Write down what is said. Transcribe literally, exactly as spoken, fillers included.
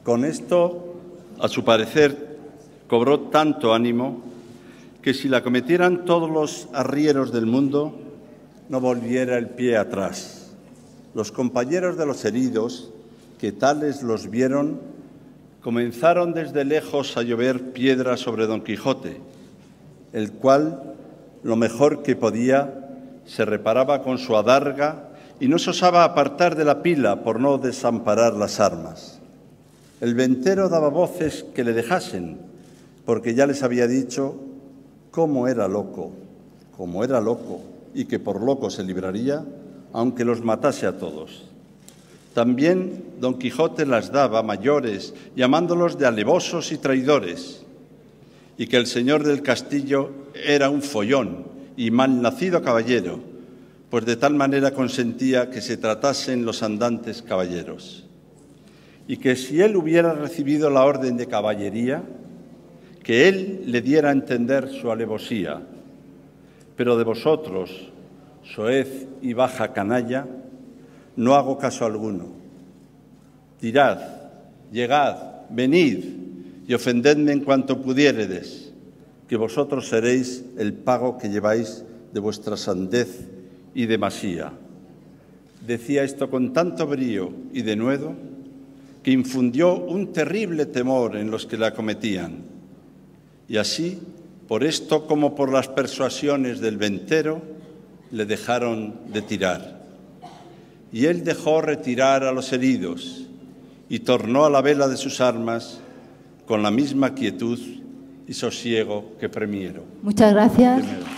Con esto, a su parecer, cobró tanto ánimo que si la cometieran todos los arrieros del mundo, no volviera el pie atrás. Los compañeros de los heridos, que tales los vieron, comenzaron desde lejos a llover piedras sobre Don Quijote, el cual, lo mejor que podía, se reparaba con su adarga y no se osaba apartar de la pila por no desamparar las armas. El ventero daba voces que le dejasen, porque ya les había dicho cómo era loco, cómo era loco, y que por loco se libraría, aunque los matase a todos. También Don Quijote las daba mayores, llamándolos de alevosos y traidores, y que el señor del castillo era un follón y mal nacido caballero, pues de tal manera consentía que se tratasen los andantes caballeros. Y que si él hubiera recibido la orden de caballería, que él le diera a entender su alevosía. Pero de vosotros, soez y baja canalla, no hago caso alguno. Tirad, llegad, venid y ofendedme en cuanto pudiéredes, que vosotros seréis el pago que lleváis de vuestra sandez y demasía. Decía esto con tanto brío y denuedo que infundió un terrible temor en los que la acometían. Y así, por esto como por las persuasiones del ventero, le dejaron de tirar. Y él dejó retirar a los heridos y tornó a la vela de sus armas con la misma quietud y sosiego que primero. Muchas gracias. Primero.